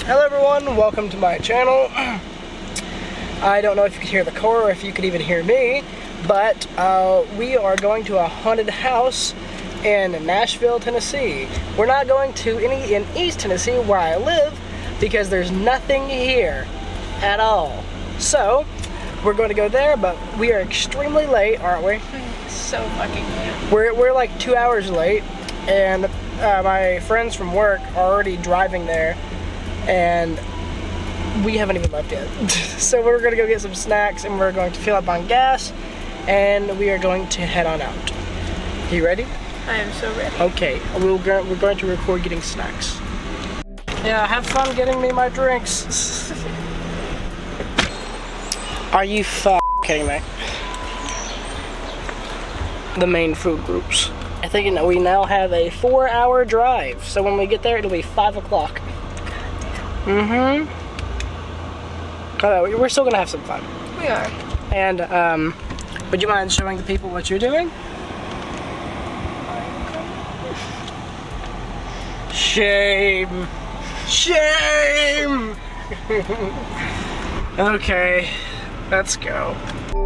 Hello everyone, welcome to my channel. I don't know if you could hear the car or if you could even hear me, but we are going to a haunted house in Nashville, Tennessee. We're not going to any in East Tennessee where I live because there's nothing here at all. So, we're going to go there, but we are extremely late, aren't we? So fucking late. We're like 2 hours late, and my friends from work are already driving there, and we haven't even left yet. So we're gonna go get some snacks, and we're going to fill up on gas, and we are going to head on out. You ready? I am so ready. Okay, we're going to record getting snacks. Yeah, have fun getting me my drinks. Are you kidding me? The main food groups. I think we now have a 4-hour drive, so when we get there, it'll be 5 o'clock. Mm-hmm. We're still gonna have some fun. We are. And, would you mind showing the people what you're doing? Shame. Shame! Okay, let's go.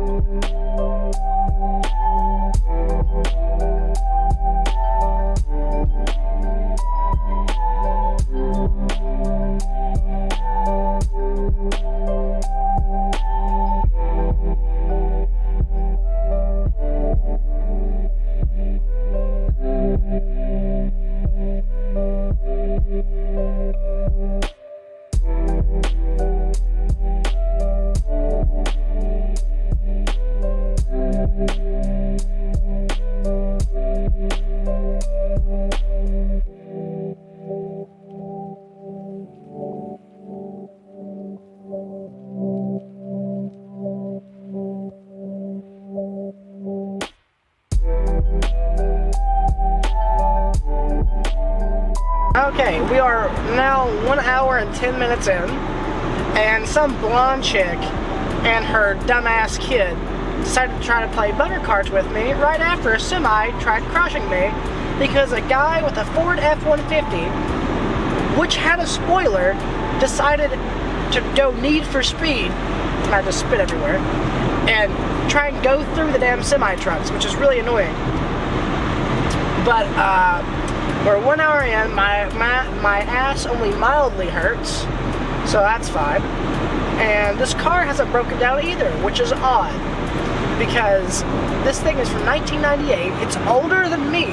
Okay, we are now 1 hour and 10 minutes in, and some blonde chick and her dumbass kid decided to try to play butter cards with me right after a semi tried crushing me because a guy with a Ford F-150, which had a spoiler, decided to go Need for Speed, and I just spit everywhere, and try and go through the damn semi trucks, which is really annoying. But we're 1 hour in, my ass only mildly hurts, so that's fine. And this car hasn't broken down either, which is odd, because this thing is from 1998, it's older than me,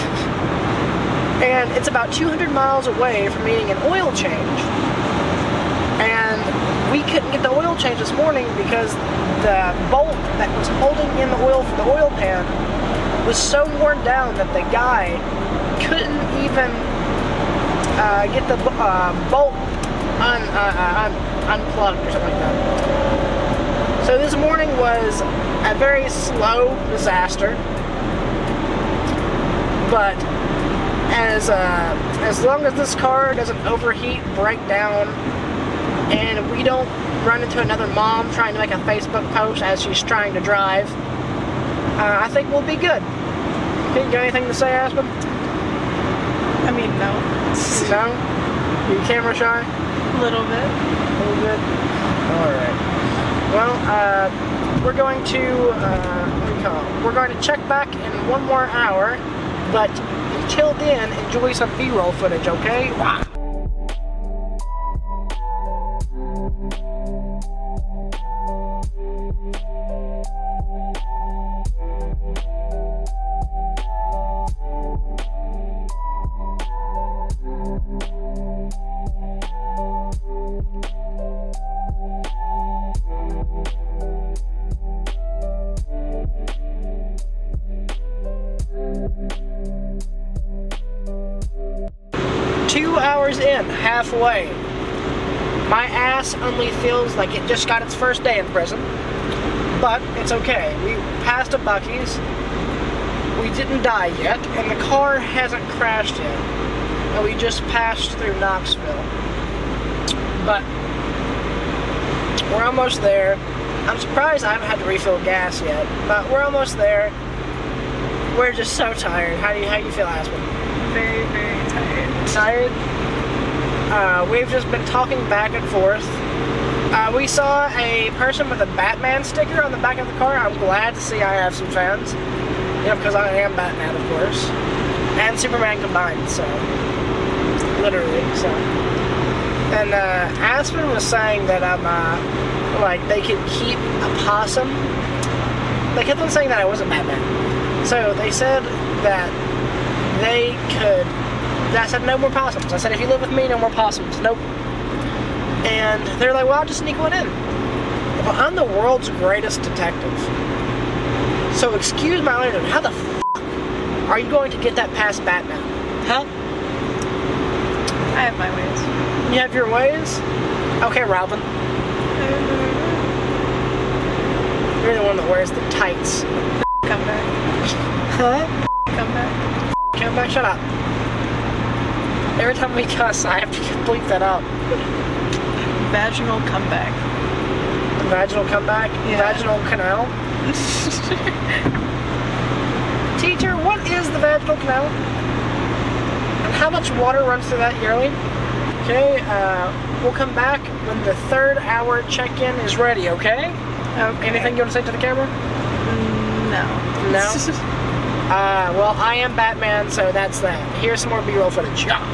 and it's about 200 miles away from needing an oil change. And we couldn't get the oil change this morning because the bolt that was holding in the oil for the oil pan was so worn down that the guy couldn't even get the bolt unplugged or something like that. So this morning was a very slow disaster, but as long as this car doesn't overheat, break down, and we don't run into another mom trying to make a Facebook post as she's trying to drive, I think we'll be good. Okay, you got anything to say, Aspin? I mean, no. No? You camera shy? A little bit. A little bit? Alright. Well, we're going to, what do you call it? We're going to check back in 1 more hour, but until then, enjoy some B-roll footage, okay? Wow. In, halfway. My ass only feels like it just got its first day in prison, but it's okay. We passed a Buc-ee's, we didn't die yet, and the car hasn't crashed yet, and we just passed through Knoxville. But we're almost there. I'm surprised I haven't had to refill gas yet, but we're almost there. We're just so tired. How do you feel, Aspin? Very, very tired. Tired? We've just been talking back and forth. We saw a person with a Batman sticker on the back of the car. I'm glad to see I have some fans. You know, because I am Batman, of course. And Superman combined, so. Literally, so. And Aspin was saying that I'm, like, they could keep a possum. They kept on saying that I wasn't Batman. So they said that they could. I said, no more possums. I said, if you live with me, no more possums. Nope. And they're like, well, I'll just sneak one in. Well, I'm the world's greatest detective. So excuse my language, how the f*** are you going to get that past Batman? Huh? I have my ways. You have your ways? Okay, Robin. You're the one that wears the tights. Come back. Huh? Come back. Come back, shut up. Every time we cuss, I have to bleep that out. Vaginal comeback. Vaginal comeback? Yeah. Vaginal canal? Teacher, what is the vaginal canal? And how much water runs through that yearly? Okay, we'll come back when the 3rd hour check-in is ready, okay? Okay. Anything you want to say to the camera? No. No? Well, I am Batman, so that's that. Here's some more B-roll footage. Yeah.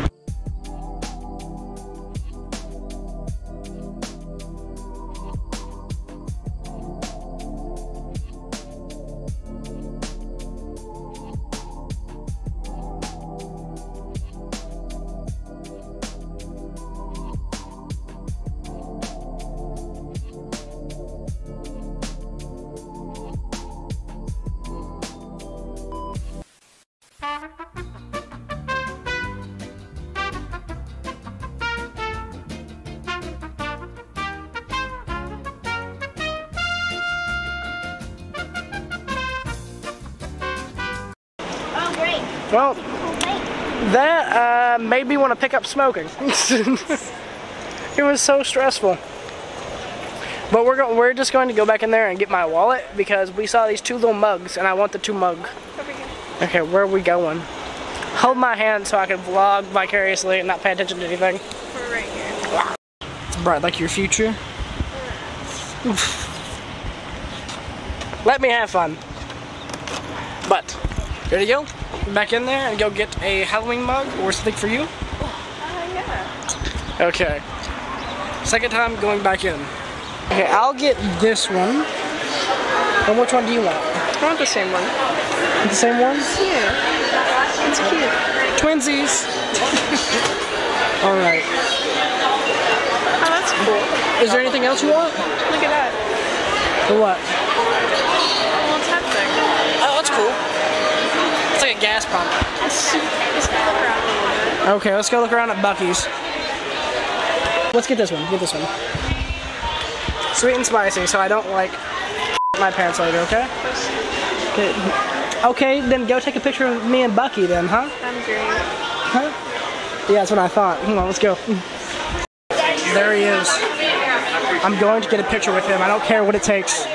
Well, that made me want to pick up smoking. It was so stressful. But we're just going to go back in there and get my wallet because we saw these 2 little mugs and I want the 2 mug. Okay, where are we going? Hold my hand so I can vlog vicariously and not pay attention to anything. We're right here. It's bright like your future. Let me have fun. But, ready to go? Back in there and go get a Halloween mug or something for you? Yeah. Okay. 2nd time going back in. Okay, I'll get this one. And which one do you want? I want the same one. The same one? Yeah. It's cute. Twinsies. Alright. Oh, that's cool. Is there anything else you want? Look at that. For what? Well, it's that thing. Oh, that's cool. It's like a gas pump. Let's go look around a little bit. Okay, let's go look around at Buc-ee's. Let's get this one. Get this one. Sweet and spicy, so I don't like my pants later, okay? Okay, then go take a picture of me and Bucky then, huh? I'm great. Huh? Yeah, that's what I thought. Come on, let's go. There he is. I'm going to get a picture with him. I don't care what it takes.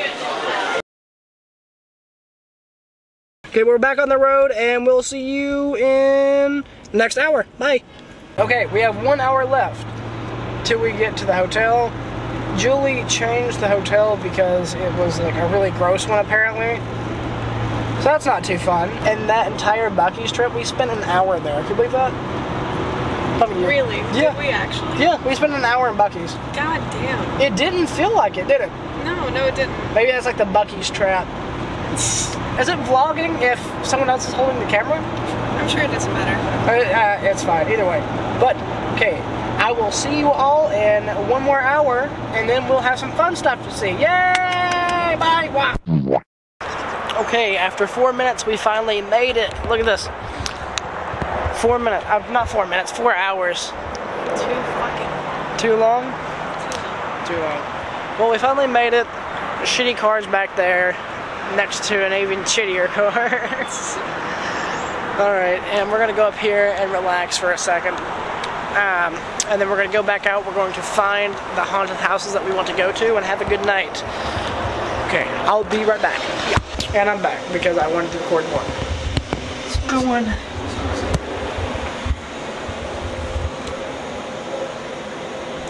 Okay, we're back on the road, and we'll see you in the next hour. Bye. Okay, we have 1 hour left till we get to the hotel. Julie changed the hotel because it was like a really gross one, apparently. So that's not too fun. And that entire Buc-ee's trip, we spent an hour there. Can you believe that? Really? Yeah. Did we actually? Yeah, we spent an hour in Buc-ee's. God damn. It didn't feel like it, did it? No, it didn't. Maybe that's like the Buc-ee's trap. Is it vlogging if someone else is holding the camera? I'm sure it doesn't matter. It's fine, either way. But, okay, I will see you all in 1 more hour, and then we'll have some fun stuff to see. Yay! Bye! Wow. Okay, after 4 minutes, we finally made it. Look at this. 4 minutes. Not 4 minutes, 4 hours. Too long? Too long. Well, we finally made it. The shitty car's back there, next to an even shittier car. Alright, and we're going to go up here and relax for a second. And then we're going to go back out. We're going to find the haunted houses that we want to go to and have a good night. Okay, I'll be right back. Yeah. And I'm back because I wanted to record more. Let's go on.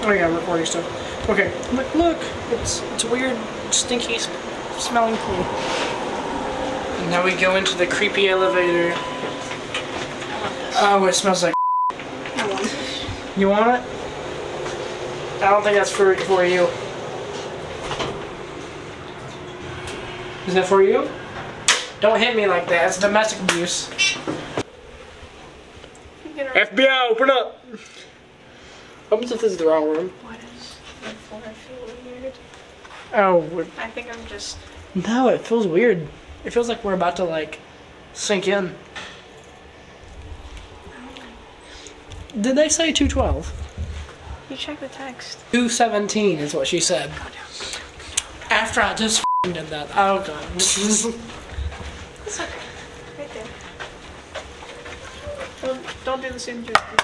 Oh yeah, recording stuff. Okay, look, it's a weird, stinky, smelling pool. And now we go into the creepy elevator. Oh, it smells like. I want it. You want it? I don't think that's for you. Is that for you? Don't hit me like that. It's domestic abuse. FBI, open up! What if this is the wrong room? What is the floor? I feel weird. Oh. I think I'm just... No, it feels weird. It feels like we're about to, like, sink in. Did they say 212? You check the text. 217 is what she said. After I just did that. Oh, God. It's okay. Right there. Don't do the same joke. I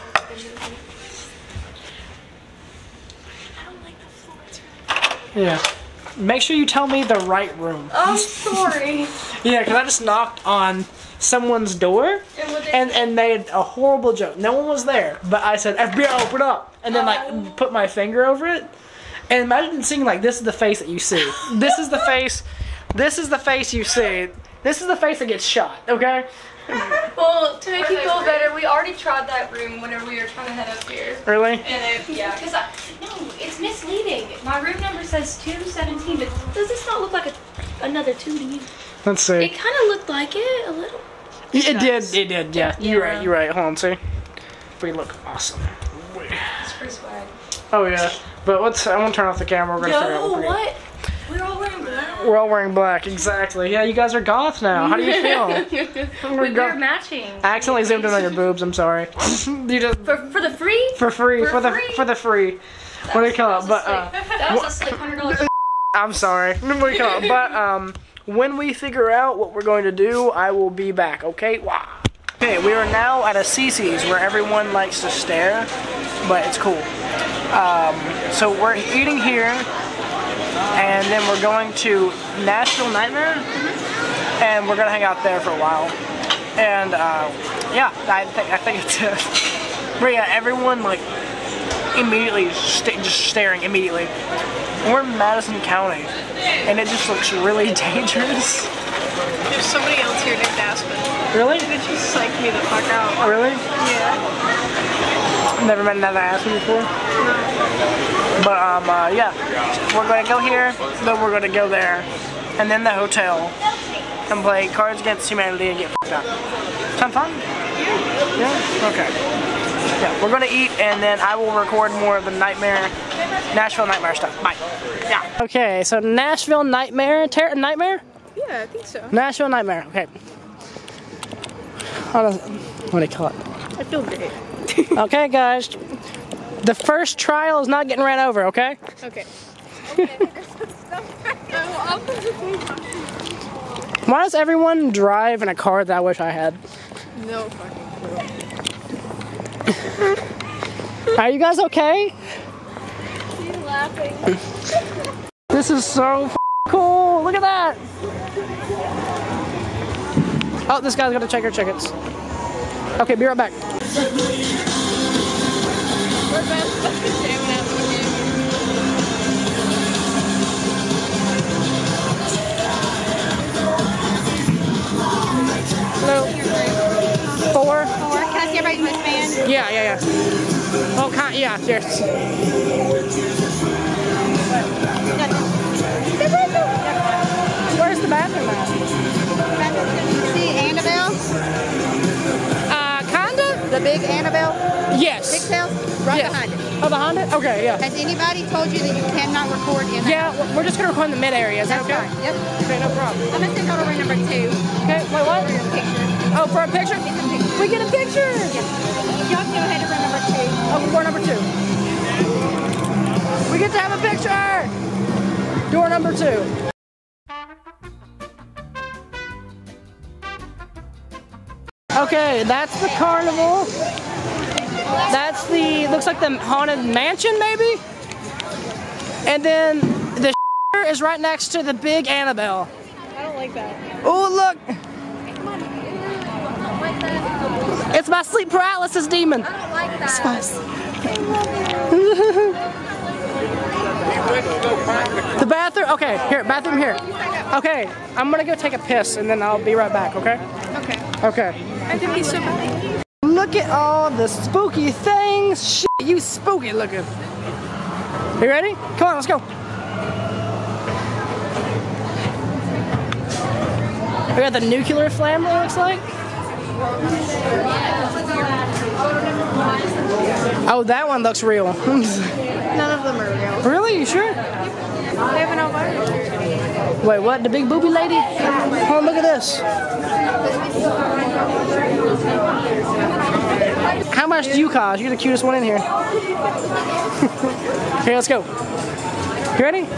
don't like the floor. It's really... Yeah. Make sure you tell me the right room. Oh, sorry. Yeah, because I just knocked on someone's door and made a horrible joke. No one was there, but I said, FBI, open up! And then, like, put my finger over it. And imagine seeing, like, this is the face that you see. This is the face. This is the face you see. This is the face that gets shot, okay? Well, to make you feel better, we already tried that room whenever we were trying to head up here. Really? And because no, it's misleading. My room number says 217, but does this not look like another 2 to you? Let's see. It kind of looked like it a little. It did, yeah. You're right. Hold on, see? We look awesome. It's pretty swag. Oh, yeah. But I want to turn off the camera. We're gonna figure out what? We're all wearing black. We're all wearing black, exactly. Yeah, you guys are goth now. How do you feel? We're matching. I accidentally zoomed in on your boobs. I'm sorry. You just For the free? for free. What do you call it? But that was a slick $100. I'm sorry. What do you call it? But when we figure out what we're going to do, I will be back. Okay? Wow. Okay, we are now at a CC's where everyone likes to stare, but it's cool. So we're eating here. And then we're going to Nashville Nightmare, and we're gonna hang out there for a while. And yeah, I think it's. But yeah, everyone like immediately just staring immediately. We're in Madison County, and it just looks really dangerous. There's somebody else here named Aspin. Really? It just psyched me the fuck out. Oh, really? Yeah. Never met another Aspin before. But yeah, we're gonna go here, then we're gonna go there, and then the hotel, and play Cards Against Humanity and get f***ed up. Sound fun? Yeah? Okay. Yeah, we're gonna eat, and then I will record more of the Nashville Nightmare stuff. Bye. Yeah. Okay, so Nashville Nightmare? Nightmare? Yeah, I think so. Nashville Nightmare, okay. What do you call it? I feel great. Okay, guys. The first trial is not getting ran over, okay? Okay. Why does everyone drive in a car that I wish I had? No fucking clue. Are you guys okay? She's laughing. This is so cool. Look at that. Oh, this guy's gonna check her tickets. Okay, be right back. We're both fucking jamming out with you. Hello. 4? Can I see everybody's wristband? Yeah. Oh, yeah, yes. Where's the bathroom at? See Annabelle? Kinda? The big Annabelle? Yes. Pigtails? Right Yes. behind it. Oh, behind it? Okay, yeah. Has anybody told you that you cannot record in there? Yeah, we're just gonna record in the mid area. Is that okay? Fine. Yep. Okay, no problem. I'm going to send over room number 2. Okay, wait, what? For your picture. Oh, for a picture? We get a picture! Y'all go ahead to room number 2. Oh, door number 2. We get to have a picture! Door number 2. Okay, that's the carnival. That's the, looks like the haunted mansion, maybe? And then the is right next to the big Annabelle. I don't like that. Oh, look! It's my sleep paralysis demon. I don't like that. It's my The bathroom? Okay, here, bathroom here. Okay, I'm gonna go take a piss and then I'll be right back, okay? Okay. Okay. I think he's so bad. Look at all the spooky things. Shit, you spooky looking. You ready? Come on, let's go. We got the nuclear flamer, it looks like. Oh, that one looks real. None of them are real. Really? You sure? They have an Elvira. Wait, what? The big booby lady? Oh, look at this. How much do you cost? You're the cutest one in here. Here, let's go. You ready?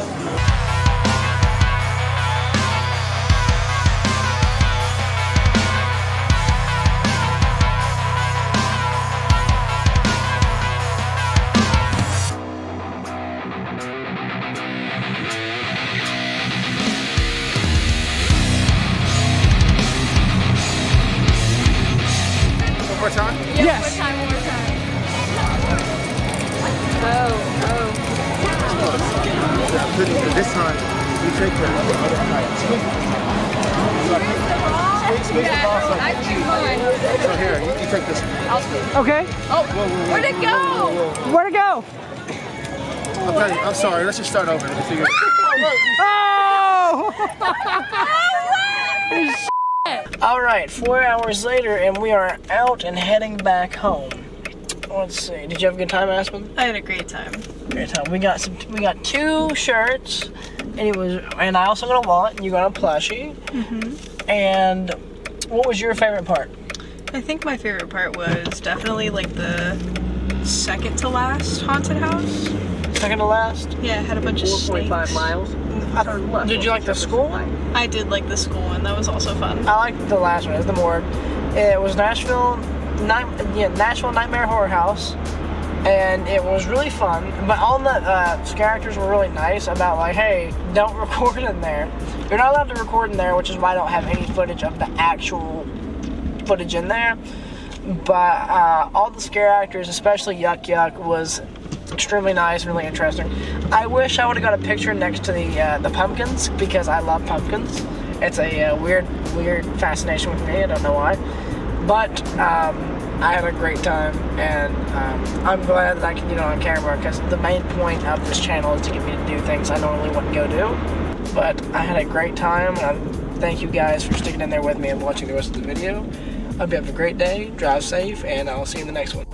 One more time? Yes. One more time. This time, you take the other side. Squeeze the ball side. So here, you take this one. Okay. Oh, where'd it go? Where'd it go? Okay, I'm sorry. Let's just start over. Let's see. Oh! All right, 4 hours later, and we are out and heading back home. Let's see. Did you have a good time, Aspin? I had a great time. Great time. We got 2 shirts, and I also got a wallet, and you got a plushie. And what was your favorite part? I think my favorite part was definitely like the second to last haunted house. Second to last? Yeah, it had a bunch of snakes. 4.5 miles. Did you like the school one? I did like the school one. That was also fun. I liked the last one. It was the morgue. It was Nashville Nightmare Horror House, and it was really fun. But all the characters were really nice about like, hey, don't record in there. You're not allowed to record in there, which is why I don't have any footage of the actual footage in there. But all the scare actors, especially Yuck Yuck, was extremely nice and really interesting. I wish I would have got a picture next to the pumpkins because I love pumpkins. It's a weird fascination with me. I don't know why, but I had a great time, and I'm glad that I can get it on camera because the main point of this channel is to get me to do things I normally wouldn't go do. But I had a great time, and thank you guys for sticking in there with me and watching the rest of the video. I hope you have a great day, drive safe, and I'll see you in the next one.